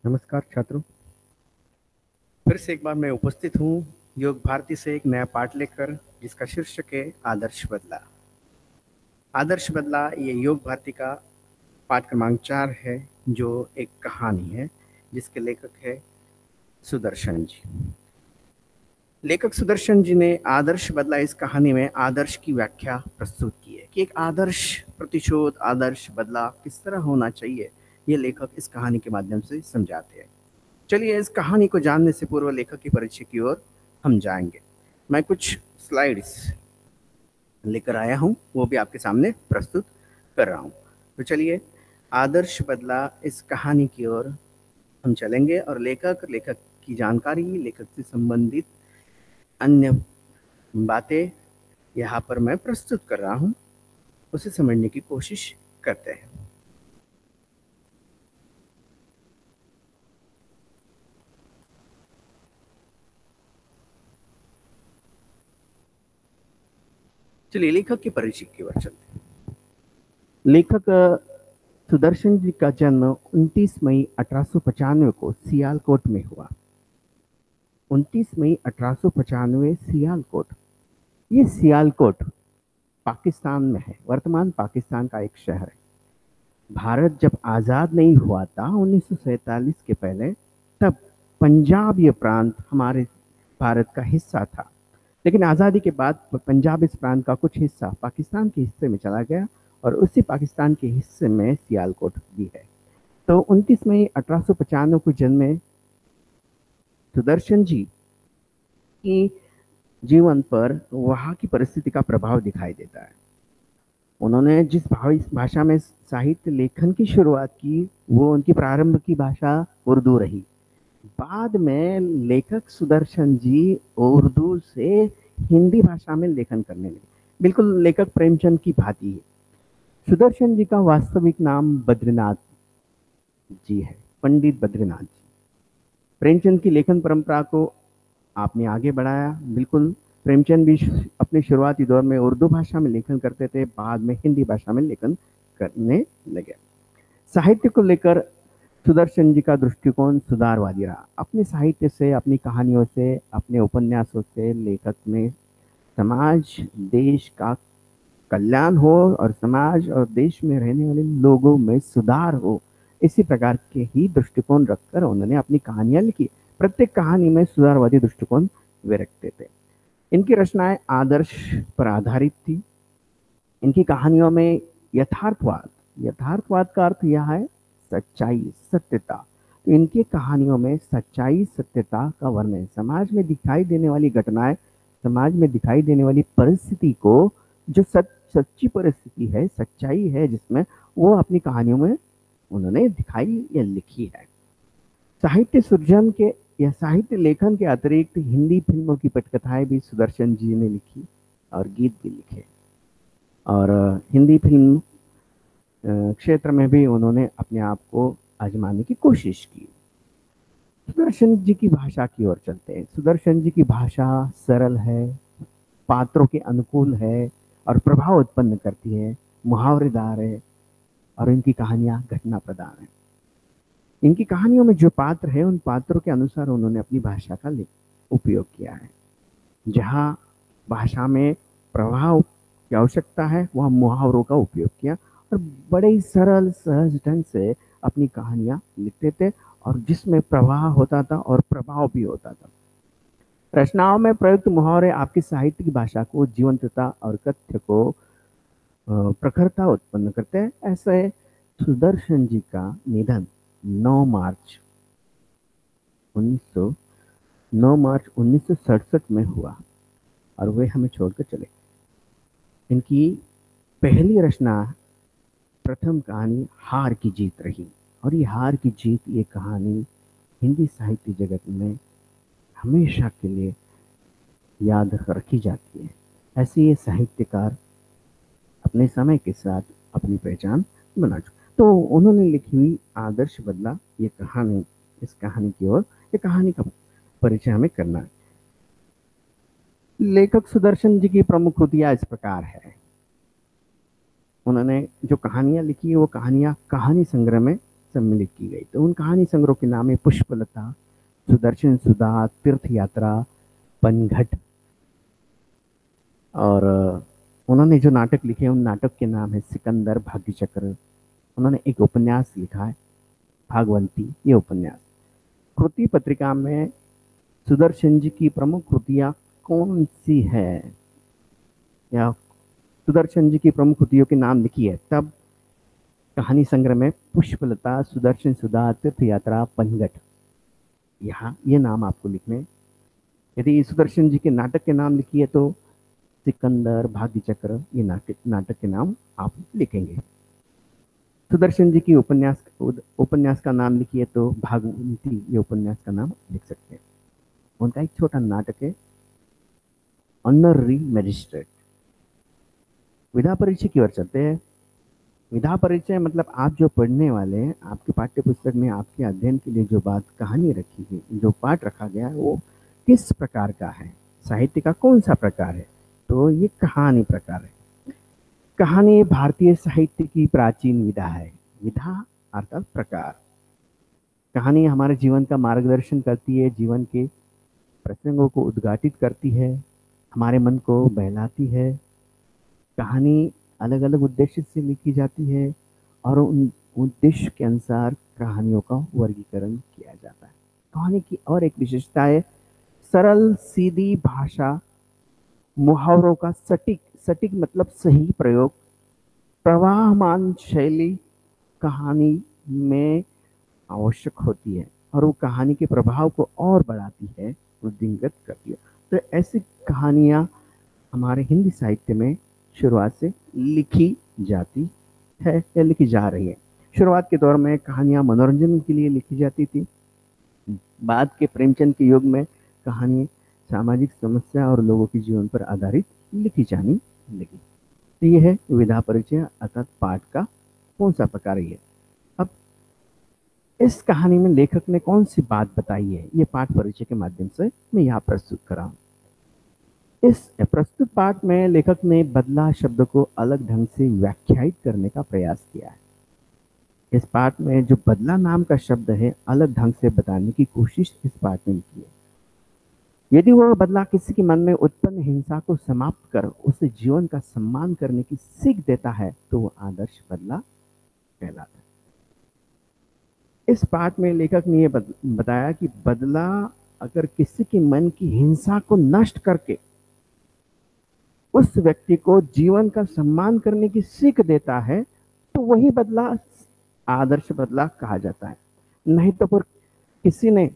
नमस्कार छात्रों। फिर से एक बार मैं उपस्थित हूँ योग भारती से एक नया पाठ लेकर, जिसका शीर्षक है आदर्श बदला। आदर्श बदला ये योग भारती का पाठ क्रमांक 4 है, जो एक कहानी है जिसके लेखक है सुदर्शन जी। लेखक सुदर्शन जी ने आदर्श बदला इस कहानी में आदर्श की व्याख्या प्रस्तुत की है कि एक आदर्श प्रतिशोध, आदर्श बदला किस तरह होना चाहिए। ये लेखक इस कहानी के माध्यम से समझाते हैं। चलिए इस कहानी को जानने से पूर्व लेखक की परिचय की ओर हम जाएंगे। मैं कुछ स्लाइड्स लेकर आया हूं, वो भी आपके सामने प्रस्तुत कर रहा हूं। तो चलिए आदर्श बदला इस कहानी की ओर हम चलेंगे और लेखक की जानकारी, लेखक से संबंधित अन्य बातें यहाँ पर मैं प्रस्तुत कर रहा हूं, उसे समझने की कोशिश करते हैं। चलिए लेखक की परिचय की ओर चलते हैं। लेखक सुदर्शन जी का जन्म 29 मई 1895 को सियालकोट में हुआ। 29 मई 1895 सियालकोट। ये सियालकोट पाकिस्तान में है, वर्तमान पाकिस्तान का एक शहर है। भारत जब आज़ाद नहीं हुआ था 1947 के पहले, तब पंजाब ये प्रांत हमारे भारत का हिस्सा था। लेकिन आज़ादी के बाद पंजाब इस प्रांत का कुछ हिस्सा पाकिस्तान के हिस्से में चला गया और उसी पाकिस्तान के हिस्से में सियालकोट भी है। तो 29 मई 1895 को जन्मे सुदर्शन जी की जीवन पर वहाँ की परिस्थिति का प्रभाव दिखाई देता है। उन्होंने जिस भाषा में साहित्य लेखन की शुरुआत की, वो उनकी प्रारंभ की भाषा उर्दू रही। बाद में लेखक सुदर्शन जी उर्दू से हिंदी भाषा में लेखन करने लगे, बिल्कुल लेखक प्रेमचंद की भांति है। सुदर्शन जी का वास्तविक नाम बद्रीनाथ जी है, पंडित बद्रीनाथ जी। प्रेमचंद की लेखन परंपरा को आपने आगे बढ़ाया। बिल्कुल प्रेमचंद भी अपने शुरुआती दौर में उर्दू भाषा में लेखन करते थे, बाद में हिंदी भाषा में लेखन करने लगे। साहित्य को लेकर सुदर्शन जी का दृष्टिकोण सुधारवादी रहा। अपने साहित्य से, अपनी कहानियों से, अपने उपन्यासों से लेखक में समाज, देश का कल्याण हो और समाज और देश में रहने वाले लोगों में सुधार हो, इसी प्रकार के ही दृष्टिकोण रखकर उन्होंने अपनी कहानियां लिखी। प्रत्येक कहानी में सुधारवादी दृष्टिकोण वे रखते थे। इनकी रचनाएं आदर्श पर आधारित थी। इनकी कहानियों में यथार्थवाद का अर्थ यह है सच्चाई, सत्यता। तो इनकी कहानियों में सच्चाई, सत्यता का वर्णन, समाज में दिखाई देने वाली घटनाएं, समाज में दिखाई देने वाली परिस्थिति को, जो सच्ची परिस्थिति है, सच्चाई है जिसमें, वो अपनी कहानियों में उन्होंने दिखाई या लिखी है। साहित्य सृजन के या साहित्य लेखन के अतिरिक्त हिंदी फिल्मों की पटकथाएं भी सुदर्शन जी ने लिखी और गीत भी लिखे, और हिंदी फिल्म क्षेत्र में भी उन्होंने अपने आप को आजमाने की कोशिश की। सुदर्शन जी की भाषा की ओर चलते हैं। सुदर्शन जी की भाषा सरल है, पात्रों के अनुकूल है और प्रभाव उत्पन्न करती है, मुहावरेदार है, और इनकी कहानियां घटना प्रधान है। इनकी कहानियों में जो पात्र है, उन पात्रों के अनुसार उन्होंने अपनी भाषा का उपयोग किया है। जहाँ भाषा में प्रभाव की आवश्यकता है, वहाँ मुहावरों का उपयोग किया और बड़े ही सरल सहज ढंग से अपनी कहानियां लिखते थे, और जिसमें प्रवाह होता था और प्रभाव भी होता था। रचनाओं में प्रयुक्त मुहावरे आपकी साहित्य की भाषा को जीवंतता और तथ्य को प्रखरता उत्पन्न करते हैं। ऐसे सुदर्शन जी का निधन 9 मार्च 1967 में हुआ और वे हमें छोड़कर चले। इनकी पहली रचना, प्रथम कहानी हार की जीत रही, और ये हार की जीत, ये कहानी हिंदी साहित्य जगत में हमेशा के लिए याद रखी जाती है। ऐसे ये साहित्यकार अपने समय के साथ अपनी पहचान बना चुके। तो उन्होंने लिखी हुई आदर्श बदला ये कहानी, इस कहानी की ओर, ये कहानी का परिचय हमें करना है। लेखक सुदर्शन जी की प्रमुख कृतियां इस प्रकार है। उन्होंने जो कहानियां लिखी है, वो कहानियां कहानी संग्रह में सम्मिलित की गई। तो उन कहानी संग्रह के नाम है पुष्पलता, सुदर्शन सुधा, तीर्थ यात्रा, पनघट। और उन्होंने जो नाटक लिखे उन नाटक के नाम है सिकंदर, भाग्यचक्र। उन्होंने एक उपन्यास लिखा है भागवंती, ये उपन्यास। कृति पत्रिका में सुदर्शन जी की प्रमुख कृतियां कौन सी है, या सुदर्शन जी की प्रमुख कृतियों के नाम लिखिए। तब कहानी संग्रह में पुष्पलता, सुदर्शन सुधा, तीर्थ यात्रा, पंचगठ, यहाँ ये नाम आपको लिखने। यदि सुदर्शन जी के नाटक के नाम लिखिए तो सिकंदर, भाग्य चक्र, ये नाटक के नाम आप लिखेंगे। सुदर्शन जी की उपन्यास का नाम लिखिए तो भागवती, ये उपन्यास का नाम लिख सकते हैं। उनका एक छोटा नाटक है ऑनररी मैजिस्ट्रेट। विधा परिचय की ओर चलते हैं। विधा परिचय मतलब आप जो पढ़ने वाले हैं, आपके पाठ्य पुस्तक में आपके अध्ययन के लिए जो बात कहानी रखी है, जो पाठ रखा गया है, वो किस प्रकार का है, साहित्य का कौन सा प्रकार है। तो ये कहानी प्रकार है। कहानी भारतीय साहित्य की प्राचीन विधा है। विधा अर्थात प्रकार। कहानी हमारे जीवन का मार्गदर्शन करती है, जीवन के प्रसंगों को उद्घाटित करती है, हमारे मन को बहलाती है। कहानी अलग अलग उद्देश्य से लिखी जाती है और उन उद्देश्य के अनुसार कहानियों का वर्गीकरण किया जाता है। कहानी की और एक विशेषता है सरल सीधी भाषा, मुहावरों का सटीक सटीक मतलब सही प्रयोग, प्रवाहमान शैली कहानी में आवश्यक होती है और वो कहानी के प्रभाव को और बढ़ाती है, वृद्धिंगत करती है। तो ऐसी कहानियां हमारे हिंदी साहित्य में शुरुआत से लिखी जाती है या लिखी जा रही है। शुरुआत के दौर में कहानियां मनोरंजन के लिए लिखी जाती थी। बाद के प्रेमचंद के युग में कहानी सामाजिक समस्या और लोगों के जीवन पर आधारित लिखी जानी लगी। तो ये है विधा परिचय अर्थात पाठ का कौन सा प्रकार है। अब इस कहानी में लेखक ने कौन सी बात बताई है, ये पाठ परिचय के माध्यम से मैं यहाँ प्रस्तुत कर रहा हूँ। इस प्रस्तुत पाठ में लेखक ने बदला शब्द को अलग ढंग से व्याख्यायित करने का प्रयास किया है। इस पाठ में जो बदला नाम का शब्द है, अलग ढंग से बताने की कोशिश इस पाठ में की है। यदि वह बदला किसी के मन में उत्पन्न हिंसा को समाप्त कर उसे जीवन का सम्मान करने की सीख देता है तो वह आदर्श बदला कहलाता है। इस पाठ में लेखक ने यह बताया कि बदला अगर किसी के मन की हिंसा को नष्ट करके उस व्यक्ति को जीवन का सम्मान करने की सीख देता है तो वही बदला आदर्श बदला कहा जाता है। नहीं तो फिर किसी ने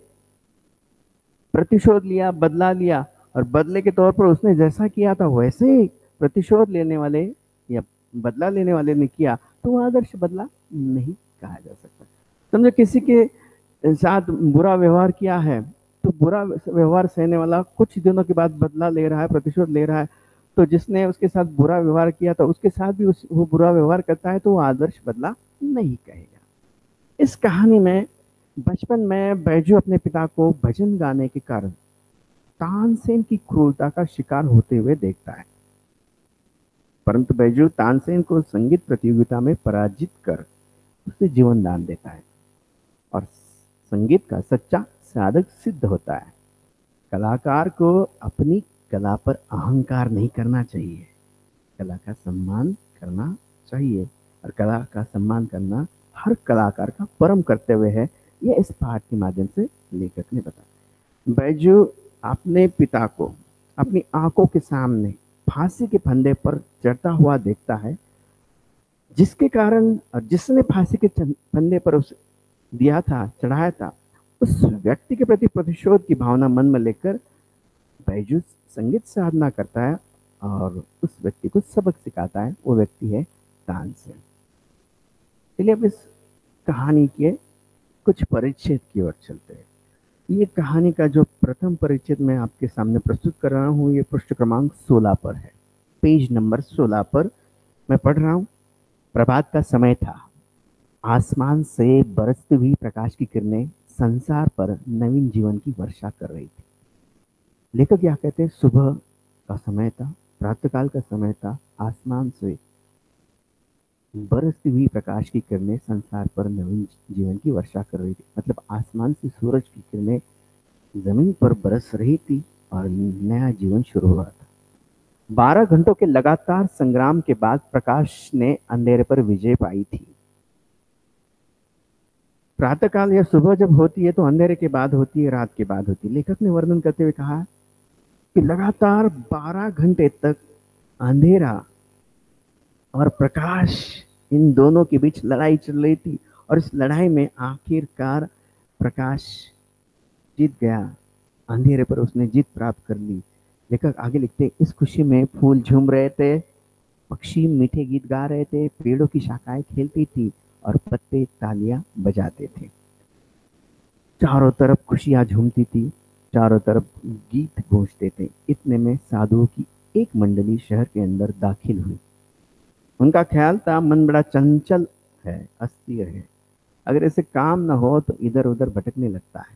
प्रतिशोध लिया, बदला लिया और बदले के तौर पर उसने जैसा किया था वैसे ही प्रतिशोध लेने वाले या बदला लेने वाले ने किया तो वह आदर्श बदला नहीं कहा जा सकता। समझो किसी के साथ बुरा व्यवहार किया है तो बुरा व्यवहार सहने वाला कुछ दिनों के बाद बदला ले रहा है, प्रतिशोध ले रहा है, तो जिसने उसके साथ बुरा व्यवहार किया था उसके साथ भी वो बुरा व्यवहार करता है तो वो आदर्श बदला नहीं कहेगा। इस कहानी में बचपन में बैजू अपने पिता को भजन गाने के कारण तानसेन की क्रूरता का शिकार होते हुए देखता है, परंतु बैजू तानसेन को संगीत प्रतियोगिता में पराजित कर उसे जीवन दान देता है और संगीत का सच्चा साधक सिद्ध होता है। कलाकार को अपनी कला पर अहंकार नहीं करना चाहिए, कला का सम्मान करना चाहिए और कला का सम्मान करना हर कलाकार का परम कर्तव्य है। यह इस पाठ के माध्यम से लेखक ने बताया। बैजू अपने पिता को अपनी आंखों के सामने फांसी के फंदे पर चढ़ता हुआ देखता है, जिसके कारण जिसने फांसी के फंदे पर उस दिया था, चढ़ाया था, उस व्यक्ति के प्रति प्रतिशोध की भावना मन में लेकर बैजू संगीत साधना करता है और उस व्यक्ति को सबक सिखाता है। वो व्यक्ति है तानसेन। चलिए अब इस कहानी के कुछ परिच्छेद की ओर चलते हैं। ये कहानी का जो प्रथम परिच्छेद मैं आपके सामने प्रस्तुत कर रहा हूँ, ये पृष्ठ क्रमांक 16 पर है। पेज नंबर 16 पर मैं पढ़ रहा हूँ। प्रभात का समय था। आसमान से बरसती हुई प्रकाश की किरणें संसार पर नवीन जीवन की वर्षा कर रही थी। लेखक क्या कहते हैं, सुबह का समय था, प्रातःकाल का समय था, आसमान से बरसती हुई प्रकाश की किरणें संसार पर नवीन जीवन की वर्षा कर रही थी। मतलब आसमान से सूरज की किरणें जमीन पर बरस रही थी और नया जीवन शुरू हुआ था। 12 घंटों के लगातार संग्राम के बाद प्रकाश ने अंधेरे पर विजय पाई थी। प्रातःकाल या सुबह जब होती है तो अंधेरे के बाद होती है, रात के बाद होती है। लेखक ने वर्णन करते हुए कहा कि लगातार 12 घंटे तक अंधेरा और प्रकाश, इन दोनों के बीच लड़ाई चल रही थी और इस लड़ाई में आखिरकार प्रकाश जीत गया। अंधेरे पर उसने जीत प्राप्त कर ली। लेखक आगे लिखते, इस खुशी में फूल झूम रहे थे, पक्षी मीठे गीत गा रहे थे, पेड़ों की शाखाएं खेलती थी और पत्ते तालियां बजाते थे। चारों तरफ खुशियां झूमती थी, चारों तरफ गीत गूंजते थे। इतने में साधुओं की एक मंडली शहर के अंदर दाखिल हुई। उनका ख्याल था, मन बड़ा चंचल है, अस्थिर है, अगर इसे काम न हो तो इधर उधर भटकने लगता है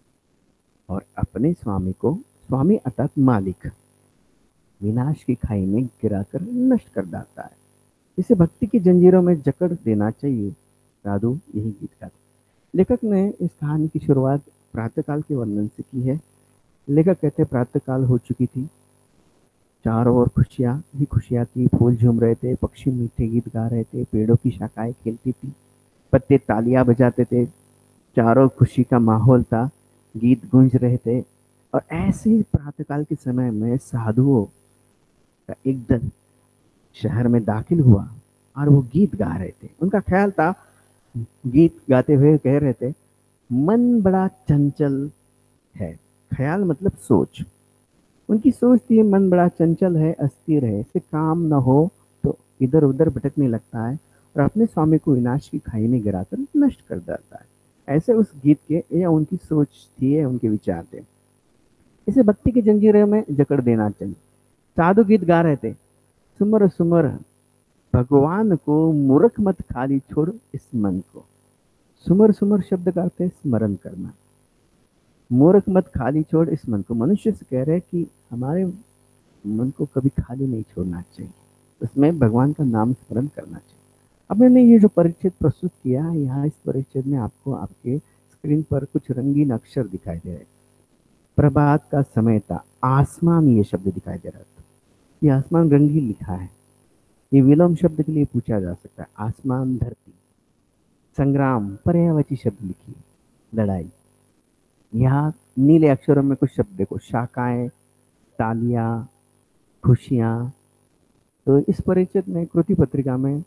और अपने स्वामी को, स्वामी अर्थात मालिक, विनाश की खाई में गिराकर नष्ट कर डालता है। इसे भक्ति की जंजीरों में जकड़ देना चाहिए। साधु यही गीत गाते। लेखक ने इस कहानी की शुरुआत प्रातःकाल के वर्णन से की है। लेखक कहते, प्रातःकाल हो चुकी थी, चारों ओर खुशियां ही खुशियां थी, फूल झूम रहे थे, पक्षी मीठे गीत गा रहे थे, पेड़ों की शाखाएं खेलती थी, पत्ते तालियां बजाते थे, चारों खुशी का माहौल था, गीत गूंज रहे थे। और ऐसे ही प्रातःकाल के समय में साधुओं का एक दल शहर में दाखिल हुआ और वो गीत गा रहे थे। उनका ख्याल था, गीत गाते हुए कह रहे थे, मन बड़ा चंचल है। ख्याल मतलब सोच। उनकी सोच थी, मन बड़ा चंचल है, अस्थिर है, इसे काम न हो तो इधर उधर भटकने लगता है और अपने स्वामी को विनाश की खाई में गिराकर नष्ट कर देता है। ऐसे उस गीत के, या उनकी सोच थी, या उनके विचार थे। इसे भक्ति की जंजीरों में जकड़ देना चाहिए। साधु गीत गा रहे थे, सुमर सुमर भगवान को, मूर्ख मत खाली छोड़ इस मन को। सुमर सुमर शब्द का अर्थ है स्मरण करना। मूर्ख मत खाली छोड़ इस मन को, मनुष्य से कह रहे हैं कि हमारे मन को कभी खाली नहीं छोड़ना चाहिए, उसमें भगवान का नाम स्मरण करना चाहिए। अब मैंने ये जो परिच्छेद प्रस्तुत किया है, यहाँ इस परिच्छेद में आपको आपके स्क्रीन पर कुछ रंगीन अक्षर दिखाई दे रहे हैं। प्रभात का समय था, आसमान ये शब्द दिखाई दे रहा था। ये आसमान रंगीन लिखा है। ये विलोम शब्द के लिए पूछा जा सकता है। आसमान, धरती। संग्राम, पर्यायवाची शब्द लिखिए, लड़ाई। यहाँ नीले अक्षरों में कुछ शब्द देखो, शाखाएं, तालियां, खुशियां। तो इस परिचित में कृति पत्रिका में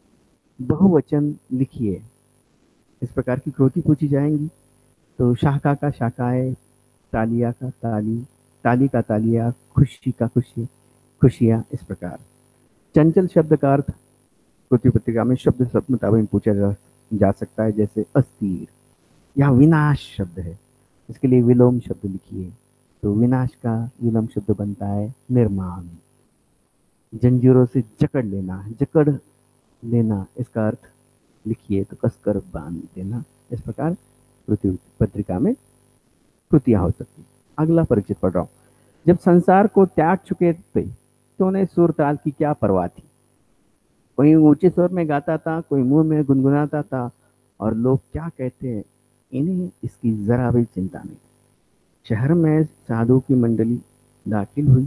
बहुवचन लिखिए। इस प्रकार की कृति पूछी जाएंगी तो शाखा का शाखाएं, तालिया का ताली, ताली का तालिया, खुशी का खुशी, खुशियां, इस प्रकार। चंचल शब्द का अर्थ कृति पत्रिका में शब्द शब्द मुताबिक पूछा जा सकता है, जैसे अस्थिर। यहाँ विनाश शब्द है, इसके लिए विलोम शब्द लिखिए। तो विनाश का विलोम शब्द बनता है निर्माण। जंजीरों से जकड़ लेना, जकड़ लेना, इसका अर्थ लिखिए तो कसकर बांध देना। इस प्रकार कृति पत्रिका में कृतियां हो सकती। अगला परिचित पढ़ रहा हूं। जब संसार को त्याग चुके थे तो उन्हें सुर ताल की क्या परवाह थी। कोई ऊंचे स्वर में गाता था, कोई मुंह में गुनगुनाता था, और लोग क्या कहते हैं इन्हें इसकी जरा भी चिंता नहीं। शहर में साधु की मंडली दाखिल हुई,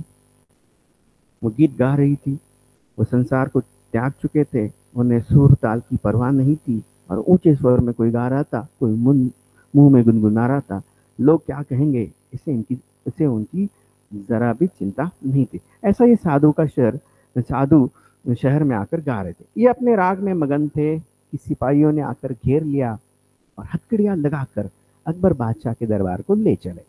वो गीत गा रही थी, वो संसार को त्याग चुके थे, उन्हें सुर ताल की परवाह नहीं थी, और ऊंचे स्वर में कोई गा रहा था, कोई मुंह में गुनगुना रहा था। लोग क्या कहेंगे, इसे उनकी जरा भी चिंता नहीं थी। ऐसा ये साधु शहर में आकर गा रहे थे। ये अपने राग में मगन थे कि सिपाहियों ने आकर घेर लिया और हथकड़ियां लगाकर अकबर बादशाह के दरबार को ले चले।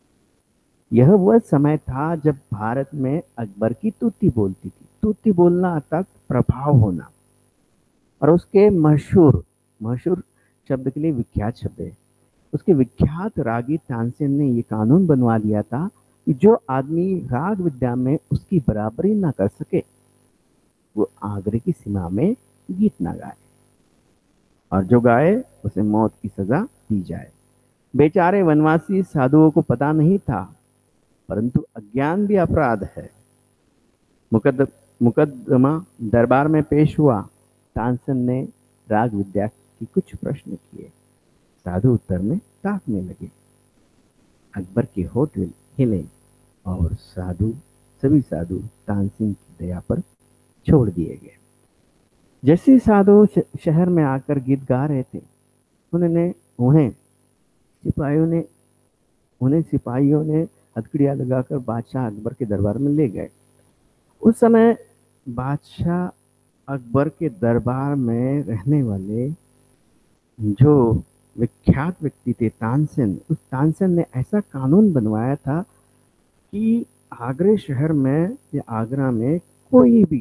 यह वह समय था जब भारत में अकबर की तूती बोलती थी। तूती बोलना अर्थात प्रभाव होना। और उसके मशहूर मशहूर शब्द के लिए विख्यात शब्द है। उसके विख्यात रागी तानसेन ने यह कानून बनवा दिया था कि जो आदमी राग विद्या में उसकी बराबरी ना कर सके वो आगरे की सीमा में गीत ना गाए, और जो गाए उसे मौत की सजा दी जाए। बेचारे वनवासी साधुओं को पता नहीं था, परंतु अज्ञान भी अपराध है। मुकदमा दरबार में पेश हुआ तानसेन ने राग विद्या की कुछ प्रश्न किए। साधु उत्तर में ताकने लगे। अकबर के होठ हिले और सभी साधु तानसेन की दया पर छोड़ दिए गए। जैसे ही साधु शहर में आकर गीत गा रहे थे, उन्होंने उन्हें सिपाहियों ने सिपाहियों ने हथकड़ियां लगाकर बादशाह अकबर के दरबार में ले गए। उस समय बादशाह अकबर के दरबार में रहने वाले जो विख्यात व्यक्ति थे तानसेन, उस तानसेन ने ऐसा कानून बनवाया था कि आगरे शहर में या आगरा में कोई भी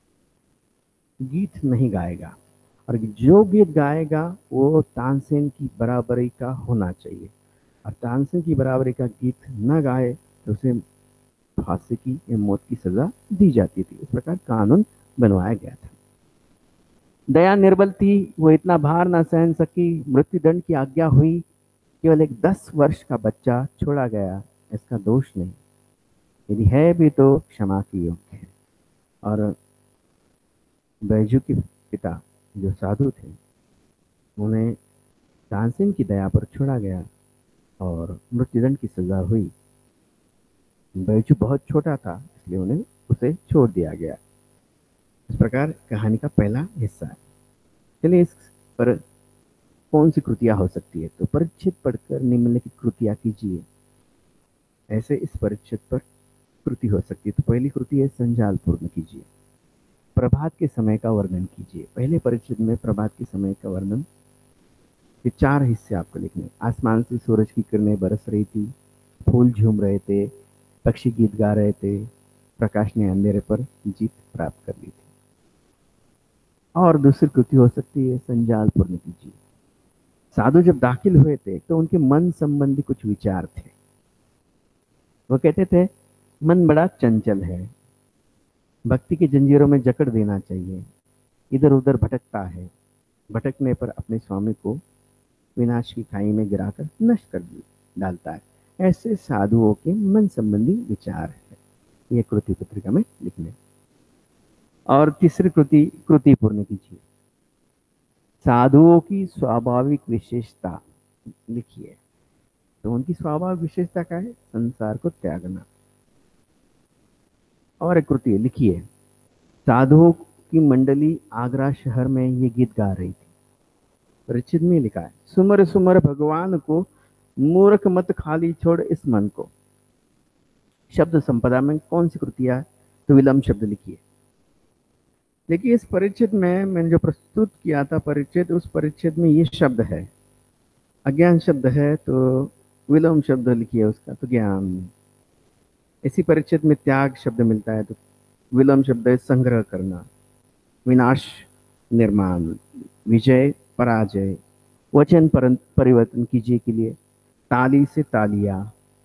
गीत नहीं गाएगा, और जो गीत गाएगा वो तानसेन की बराबरी का होना चाहिए, और तानसेन की बराबरी का गीत न गाए तो उसे फांसी की या मौत की सजा दी जाती थी। इस प्रकार कानून बनवाया गया था। दया निर्बल थी, वो इतना भार ना सहन सकी, मृत्युदंड की आज्ञा हुई। केवल एक 10 वर्ष का बच्चा छोड़ा गया, इसका दोष नहीं, यदि है भी तो क्षमा की योग्य है। और बैजू के पिता जो साधु थे, उन्हें तानसेन की दया पर छोड़ा गया और मृत्युदंड की सजा हुई। बैजू बहुत छोटा था, इसलिए उन्हें उसे छोड़ दिया गया। इस प्रकार कहानी का पहला हिस्सा है। चलिए, इस पर कौन सी कृतियां हो सकती है? तो परिच्छेद पढ़कर निम्नलिखित कृतियां कीजिए। ऐसे इस परिच्छेद पर कृति हो सकती है। तो पहली कृति है संजाल पूर्ण कीजिए। प्रभात के समय का वर्णन कीजिए। पहले परिच्छेद में प्रभात के समय का वर्णन के 4 हिस्से आपको लिखने। आसमान से सूरज की किरणें बरस रही थी, फूल झूम रहे थे, पक्षी गीत गा रहे थे, प्रकाश ने अंधेरे पर जीत प्राप्त कर ली थी। और दूसरी कृति हो सकती है संजाल पूर्ण कीजिए। साधु जब दाखिल हुए थे तो उनके मन संबंधी कुछ विचार थे। वो कहते थे, मन बड़ा चंचल है, भक्ति की जंजीरों में जकड़ देना चाहिए, इधर उधर भटकता है, भटकने पर अपने स्वामी को विनाश की खाई में गिराकर नष्ट कर डालता है। ऐसे साधुओं के मन संबंधी विचार है, ये कृति पत्रिका में लिखने। और तीसरी कृति पूर्ण कीजिए। साधुओं की स्वाभाविक विशेषता लिखिए। तो उनकी स्वाभाविक विशेषता क्या है? संसार को त्यागना। और एक कृति लिखिए। साधुओं की मंडली आगरा शहर में ये गीत गा रही थी। परिचित में लिखा है, सुमर सुमर भगवान को, मूर्ख मत खाली छोड़ इस मन को। शब्द संपदा में कौन सी कृतियां है? तो विलंब शब्द लिखिए। देखिए, इस परिच्छेद में मैंने जो प्रस्तुत किया था परिच्छेद, उस परिच्छेद में ये शब्द है, अज्ञान शब्द है, तो विलंब शब्द लिखिए उसका, तो ज्ञान। इसी परिच्छेद में त्याग शब्द मिलता है, तो विलंब शब्द है संग्रह करना, विनाश निर्माण, विजय पराजय, वचन परिवर्तन कीजिए के लिए, ताली से तालियां,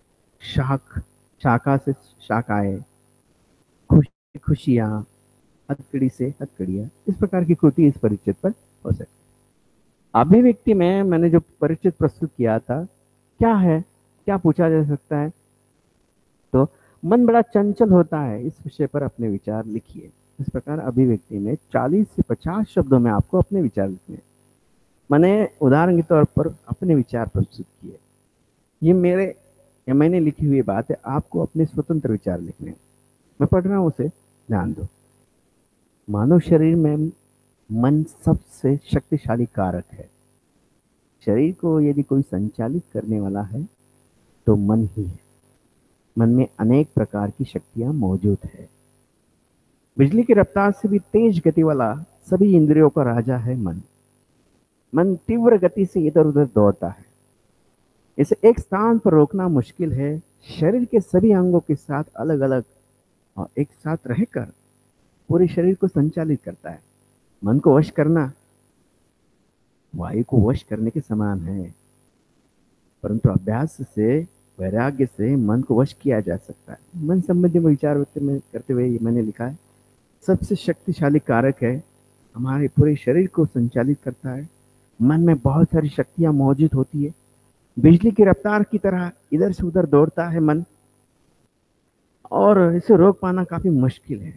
शाखा से शाखाएं, खुशियां, हथकड़ी से हथकड़ियां। इस प्रकार की कृति इस परिच्छेद पर हो सकती है। अभिव्यक्ति में मैंने जो परिच्छेद प्रस्तुत किया था, क्या है, क्या पूछा जा सकता है? तो मन बड़ा चंचल होता है, इस विषय पर अपने विचार लिखिए। इस प्रकार अभिव्यक्ति में 40 से 50 शब्दों में आपको अपने विचार लिखने। मैंने उदाहरण के तौर पर अपने विचार प्रस्तुत किए। ये मैंने लिखी हुई बात है, आपको अपने स्वतंत्र विचार लिखने। मैं पढ़ रहा हूं, उसे ध्यान दो। मानव शरीर में मन सबसे शक्तिशाली कारक है। शरीर को यदि कोई संचालित करने वाला है तो मन ही है। मन में अनेक प्रकार की शक्तियां मौजूद है। बिजली की रफ्तार से भी तेज गति वाला सभी इंद्रियों का राजा है मन। मन तीव्र गति से इधर उधर दौड़ता है, इसे एक स्थान पर रोकना मुश्किल है। शरीर के सभी अंगों के साथ अलग अलग और एक साथ रहकर पूरे शरीर को संचालित करता है। मन को वश करना वायु को वश करने के समान है, परंतु अभ्यास से, वैराग्य से मन को वश किया जा सकता है। मन संबंधी विचार करते हुए ये मैंने लिखा है, सबसे शक्तिशाली कारक है, हमारे पूरे शरीर को संचालित करता है। मन में बहुत सारी शक्तियां मौजूद होती है, बिजली की रफ्तार की तरह इधर से उधर दौड़ता है मन, और इसे रोक पाना काफी मुश्किल है।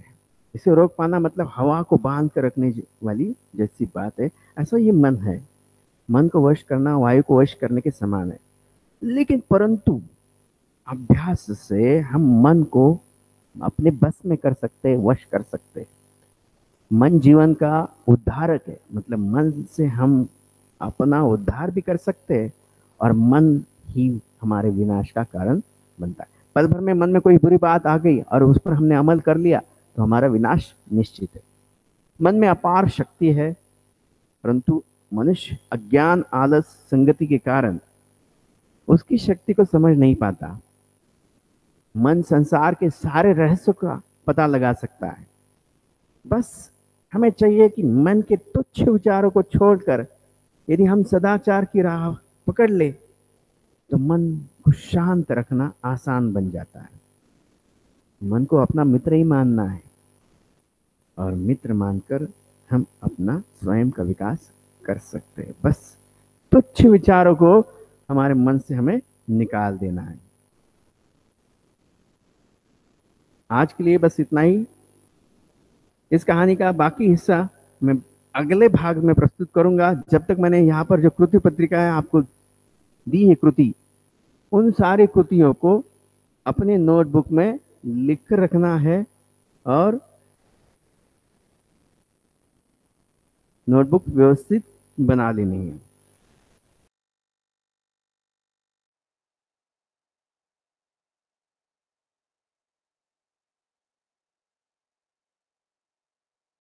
इसे रोक पाना मतलब हवा को बांध कर रखने वाली जैसी बात है। ऐसा ये मन है। मन को वश करना वायु को वश करने के समान है। लेकिन परंतु अभ्यास से हम मन को अपने बस में कर सकते हैं, वश कर सकते हैं। मन जीवन का उद्धारक है, मतलब मन से हम अपना उद्धार भी कर सकते हैं और मन ही हमारे विनाश का कारण बनता है। पल भर में मन में कोई बुरी बात आ गई और उस पर हमने अमल कर लिया तो हमारा विनाश निश्चित है। मन में अपार शक्ति है, परंतु मनुष्य अज्ञान आलस संगति के कारण उसकी शक्ति को समझ नहीं पाता। मन संसार के सारे रहस्यों का पता लगा सकता है। बस हमें चाहिए कि मन के तुच्छ विचारों को छोड़कर यदि हम सदाचार की राह पकड़ ले तो मन को शांत रखना आसान बन जाता है। मन को अपना मित्र ही मानना है और मित्र मानकर हम अपना स्वयं का विकास कर सकते हैं। बस तुच्छ विचारों को हमारे मन से हमें निकाल देना है। आज के लिए बस इतना ही। इस कहानी का बाकी हिस्सा मैं अगले भाग में प्रस्तुत करूंगा। जब तक मैंने यहाँ पर जो कृति पत्रिका है आपको दी है कृति, उन सारी कृतियों को अपने नोटबुक में लिख कर रखना है और नोटबुक व्यवस्थित बना लेनी है।